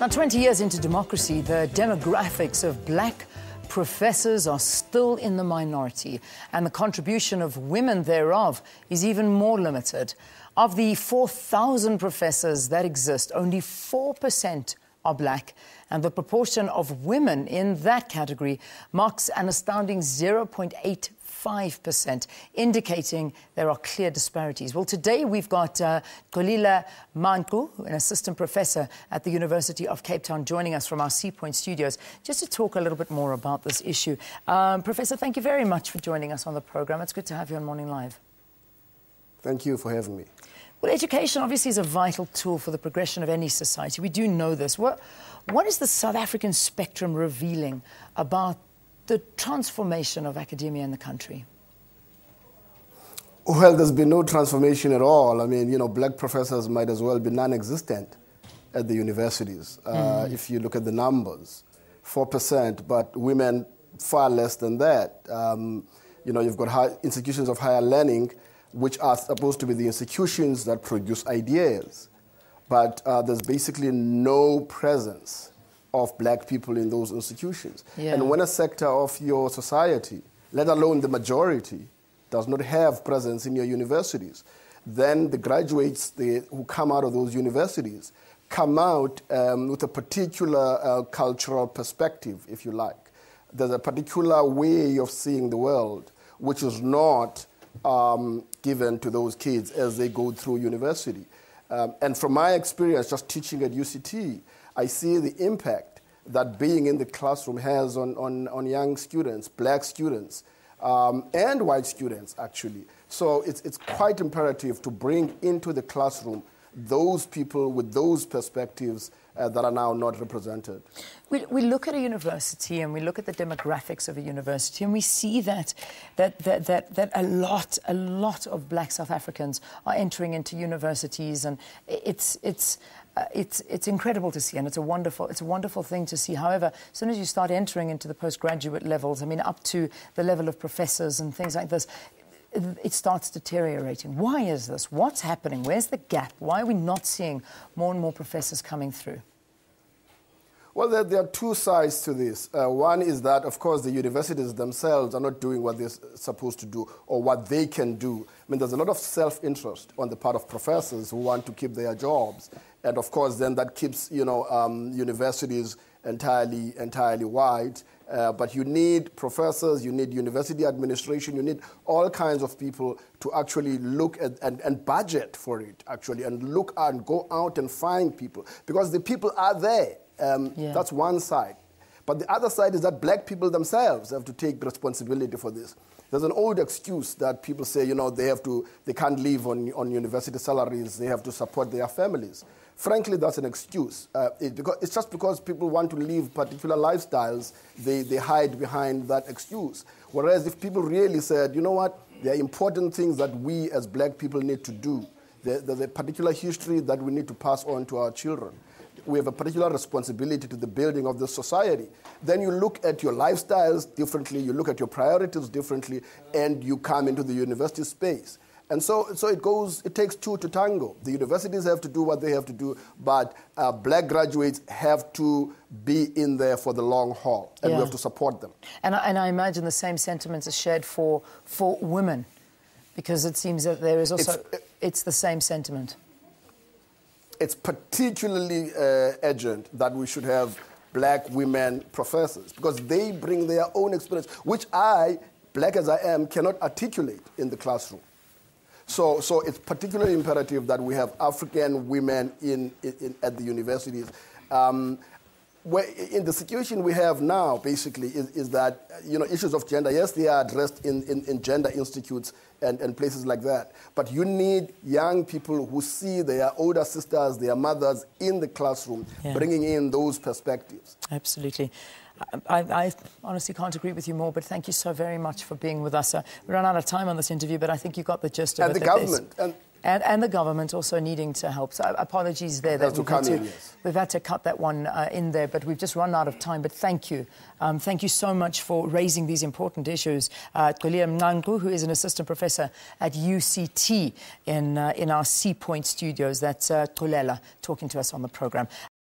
Now, 20 years into democracy, the demographics of black professors are still in the minority, and the contribution of women thereof is even more limited. Of the 4,000 professors that exist, only 4% are black, and the proportion of women in that category marks an astounding 0.85%, indicating there are clear disparities. Well, today we've got Xolile Mangku, an assistant professor at the University of Cape Town, joining us from our Sea Point studios, just to talk a little bit more about this issue. Professor, thank you very much for joining us on the program. It's good to have you on Morning Live. Thank you for having me. Well, education obviously is a vital tool for the progression of any society. We do know this. What is the South African spectrum revealing about the transformation of academia in the country? Well, there's been no transformation at all. I mean, black professors might as well be non-existent at the universities. If you look at the numbers, 4%, but women far less than that. You've got institutions of higher learning, which are supposed to be the institutions that produce ideas. But there's basically no presence of black people in those institutions. Yeah. And when a sector of your society, let alone the majority, does not have presence in your universities, then the graduates who come out of those universities come out with a particular cultural perspective, if you like. There's a particular way of seeing the world, which is not given to those kids as they go through university. And from my experience just teaching at UCT, I see the impact that being in the classroom has on young students, black students, and white students, actually. So it's quite imperative to bring into the classroom those people with those perspectives that are now not represented. We look at a university and we look at the demographics of a university, and we see that a lot of black South Africans are entering into universities, and it's incredible to see, and it's a wonderful thing to see. However, as soon as you start entering into the postgraduate levels, I mean, up to the level of professors and things like this, it starts deteriorating. Why is this? What's happening? Where's the gap? Why are we not seeing more and more professors coming through? Well, there are two sides to this. One is that, of course, the universities themselves are not doing what they're supposed to do or what they can do. I mean, there's a lot of self-interest on the part of professors who want to keep their jobs. And, of course, then that keeps, universities entirely white. But you need professors, you need university administration, you need all kinds of people to actually look at and budget for it, actually, and look and go out and find people. Because the people are there. That's one side. But the other side is that black people themselves have to take responsibility for this. There's an old excuse that people say, they can't live on university salaries, they have to support their families. Frankly, that's an excuse. It's just because people want to live particular lifestyles, they hide behind that excuse. Whereas if people really said, you know what, there are important things that we as black people need to do. There's a particular history that we need to pass on to our children. We have a particular responsibility to the building of the society. Then you look at your lifestyles differently, you look at your priorities differently, and you come into the university space. And so it takes two to tango. The universities have to do what they have to do, but black graduates have to be in there for the long haul, and we have to support them. And I imagine the same sentiments are shared for women, because it seems that there is also, it's the same sentiment. It's particularly urgent that we should have black women professors, because they bring their own experience, which I, black as I am, cannot articulate in the classroom. So it's particularly imperative that we have African women at the universities. In the situation we have now, basically, is that issues of gender, yes, they are addressed in gender institutes and places like that. But you need young people who see their older sisters, their mothers in the classroom, bringing in those perspectives. Absolutely. I honestly can't agree with you more, but thank you so very much for being with us. We ran out of time on this interview, but I think you got the gist of it. And the government. And the government also needing to help. So apologies there that we've had to cut that one in there, but we've just run out of time. But thank you. Thank you so much for raising these important issues. Xolile Mangku, who is an assistant professor at UCT in our Sea Point studios. That's Xolile talking to us on the program.